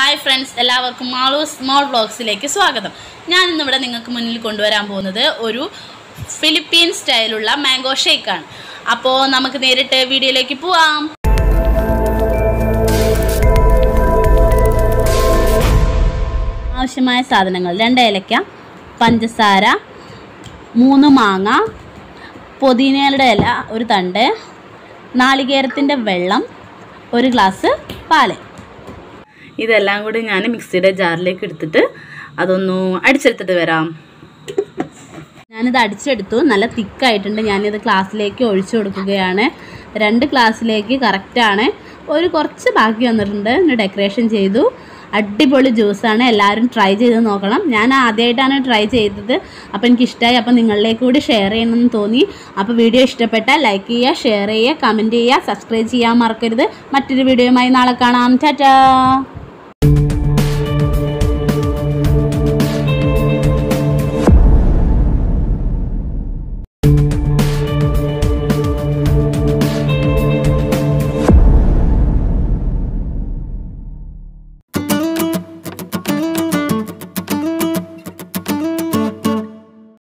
Hi friends, എല്ലാവർക്കും Malu small വ്ലോഗ്സിലേക്ക് സ്വാഗതം. ഞാൻ ഇന്ന് ഇവിടെ നിങ്ങൾക്ക് മുന്നിൽ കൊണ്ടുവരാൻ പോകുന്നത് ഒരു ഫിലിപ്പീൻ സ്റ്റൈലുള്ള മാംഗോ ഷേക്ക് ആണ്. അപ്പോൾ നമുക്ക് നേരിട്ട് വീഡിയോയിലേക്ക് പോവാം. ആവശ്യമായ സാധനങ്ങൾ: 2 ഏലക്ക, പഞ്ചസാര, 3 മാങ്ങ, പുതിനയുടെ ഇല 1 തണ്ട്, നാളികേരത്തിൻ്റെ വെള്ളം, 1 ഗ്ലാസ് പാല്. ഇതെല്ലാം കൂടി ഞാൻ മിക്സിയുടെ ജാറിലേക്ക് എടുത്തിട്ട് അതൊന്ന് അടിച്ചെടുത്തിട്ട് വരാം. ഞാനിത് അടിച്ചെടുത്തു. നല്ല തിക്കായിട്ടുണ്ട്. ഞാനിത് ഗ്ലാസ്സിലേക്ക് ഒഴിച്ചു കൊടുക്കുകയാണ്. 2 ഗ്ലാസ്സിലേക്ക് കറക്റ്റാണ്. കുറച്ച് ബാക്കി വന്നിട്ടുണ്ട്. ഡെക്കറേഷൻ ചെയ്തു. അടിപൊളി ജ്യൂസാണ്. എല്ലാവരും ട്രൈ ചെയ്ത് നോക്കണം. ഞാൻ ആദ്യമായിട്ടാണ് ട്രൈ ചെയ്തത്. അപ്പോൾ എനിക്കിഷ്ടമായി. അപ്പോൾ നിങ്ങളിലേക്ക് കൂടി ഷെയർ ചെയ്യണമെന്ന് തോന്നി. അപ്പോൾ വീഡിയോ ഇഷ്ടപ്പെട്ടാൽ ലൈക്ക് ചെയ്യുക, ഷെയർ ചെയ്യുക, കമൻറ്റ് ചെയ്യുക, സബ്സ്ക്രൈബ് ചെയ്യാൻ മറക്കരുത്. മറ്റൊരു വീഡിയോയുമായി നാളെ കാണാം. ടാറ്റാ.